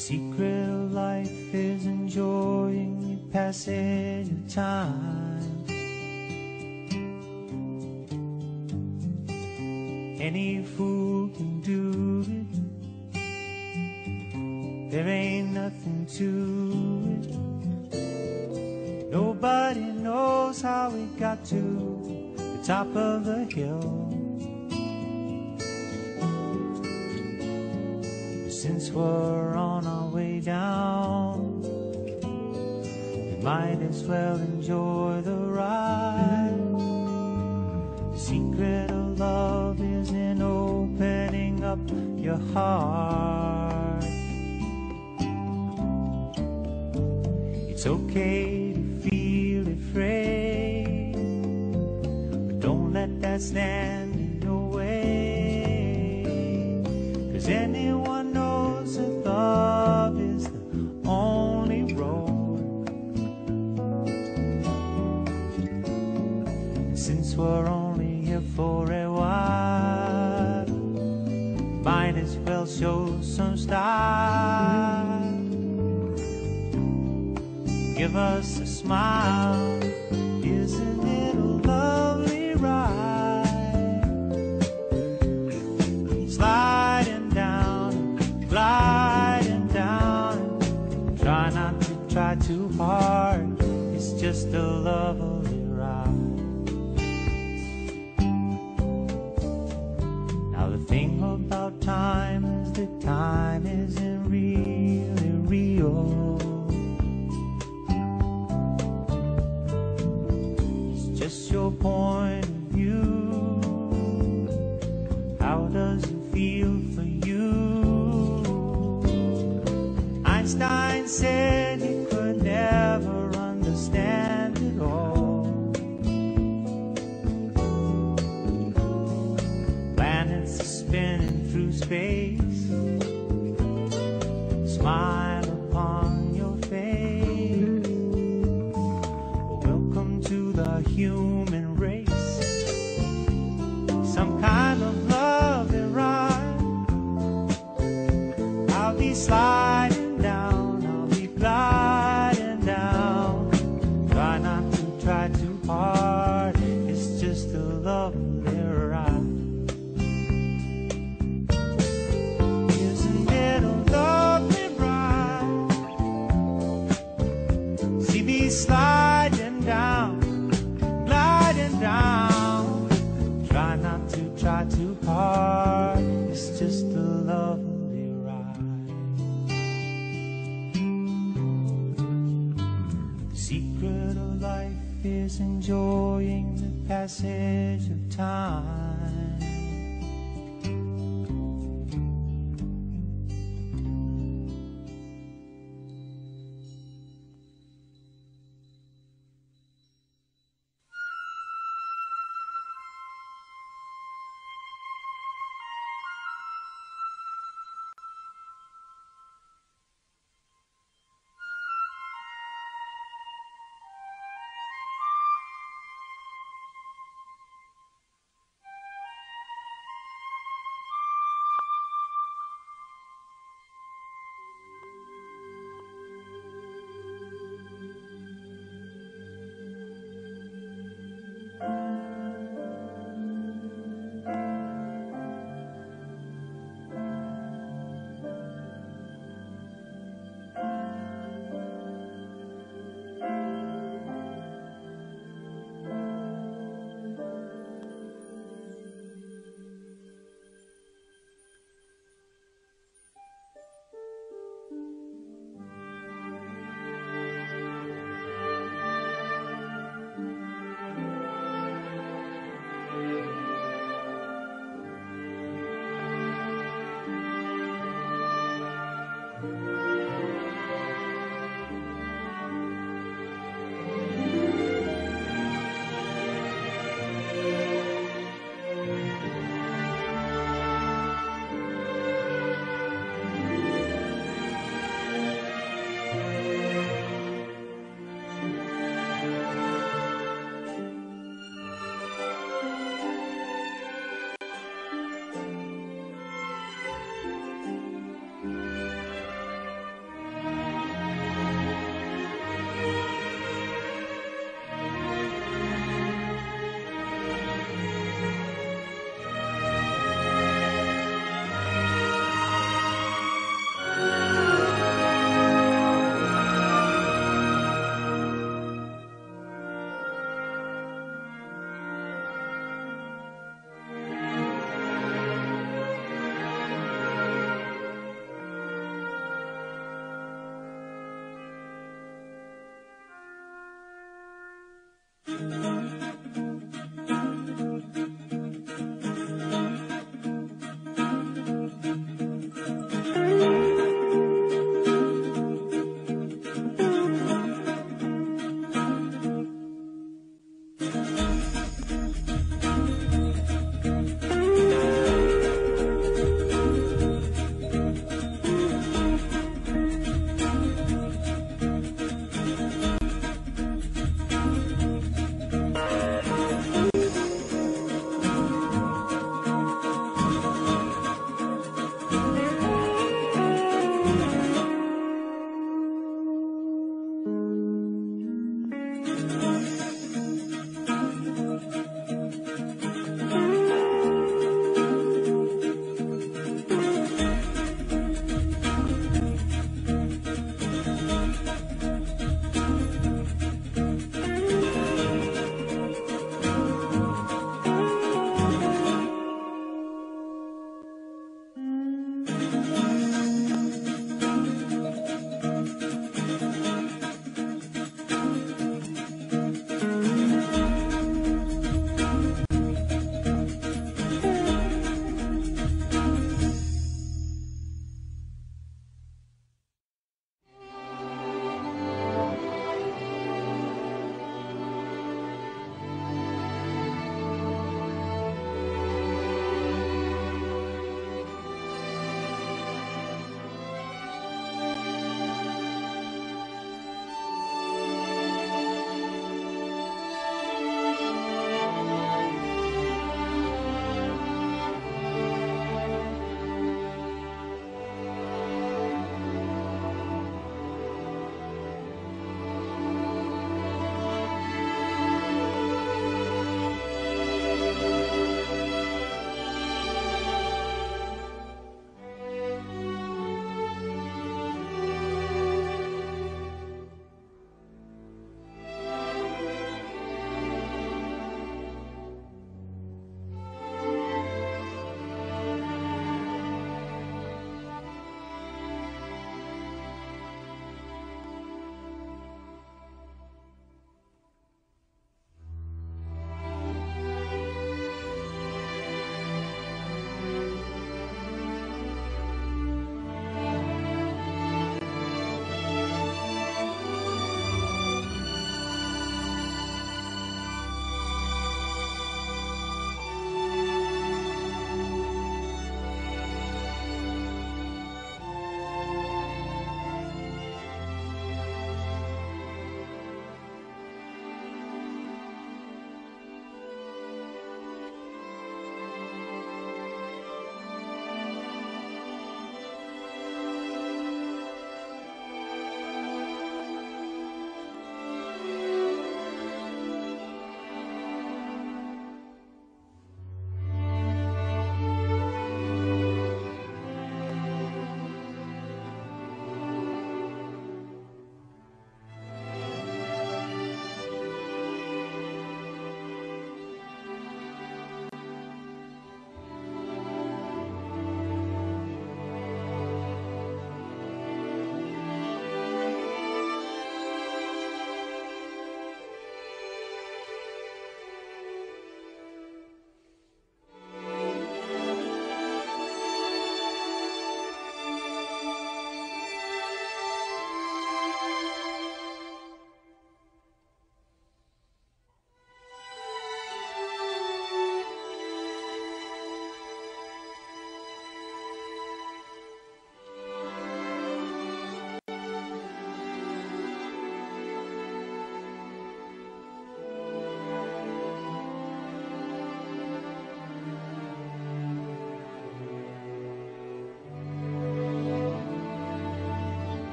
secret of life is enjoying your passage of time. Any fool can do it. There ain't nothing to it. Nobody knows how we got to the top of the hill. Since we're on our way down, we might as well enjoy the ride. The secret of love is in opening up your heart. It's okay to feel afraid, but don't let that stand in your way. 'Cause anyone knows that love is the only road. And since we're only here for a while, might as well show some style. Give us a smile, isn't it a lovely ride? Sliding down, gliding down. Try not to try too hard, it's just a lovely ride. Now the thing about time is that time isn't really real. Just your point of view. How does it feel for you? Einstein said you could never understand it all. Planets are spinning through space. Smile upon your face. Welcome to the human race. Some kind of love and rhyme. I'll be sliding down, I'll be gliding down. Try not to try too hard, it's just a lovely ride.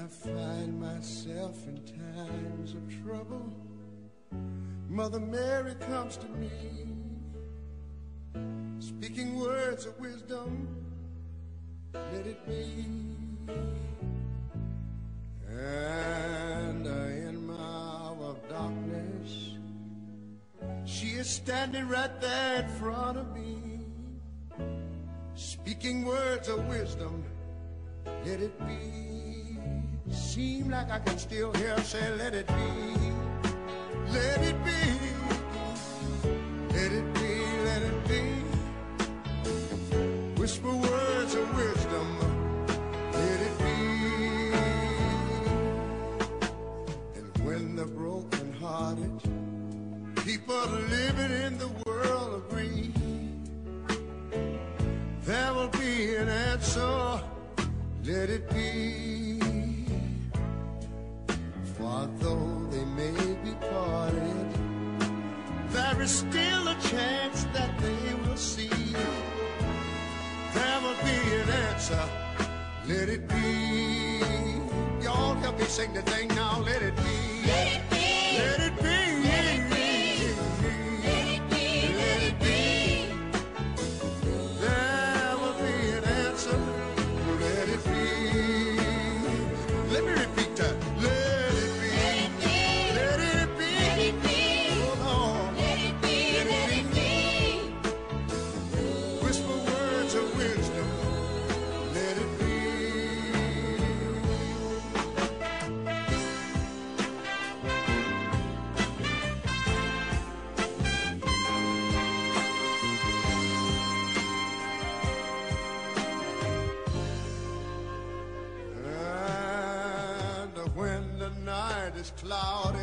find myself in times of trouble, Mother Mary comes to me, speaking words of wisdom, let it be. And in my hour of darkness, she is standing right there in front of me, speaking words of wisdom, let it be. Seem like I can still hear her say, let it be, let it be, let it be, let it be. Whisper words of wisdom, let it be. And when the broken-hearted people living in the world agree, there will be an answer, let it be. For though they may be parted, there is still a chance that they will see. There will be an answer, let it be. Y'all help me sing the thing now, let it be. Let it be. Let it be. Cloudy,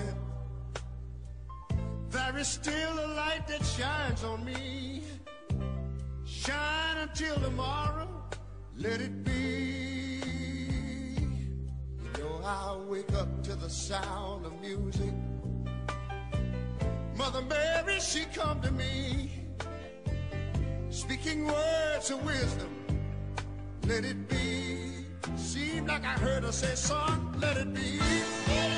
there is still a light that shines on me. Shine until tomorrow, let it be. You know I wake up to the sound of music. Mother Mary, she come to me, speaking words of wisdom, let it be. Seemed like I heard her say, son, let it be.